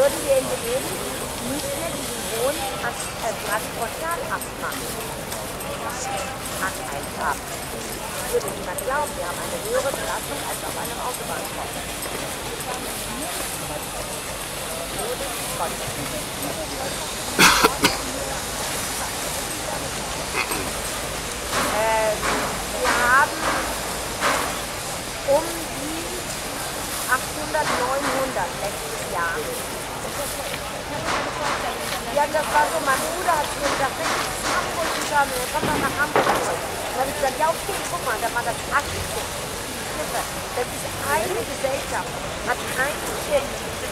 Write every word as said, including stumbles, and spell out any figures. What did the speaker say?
würden wir in Venedig nicht mehr diesen hohen äh, Transportalast machen. An einem Tag. Würde niemand glauben, wir haben eine höhere Belastung als auf einem Autobahnkreuz. ähm, wir haben um die achthundert, neunhundert letztes Jahr. Ja, das war so, mein Bruder hat mir gesagt, wenn ich nach Hamburg gefahren bin, dann kommt man nach Hamburg zurück. Dann habe ich gesagt, ja okay, guck mal, dann war das achtzig. Das ist eine Gesellschaft, hat kein Schiff.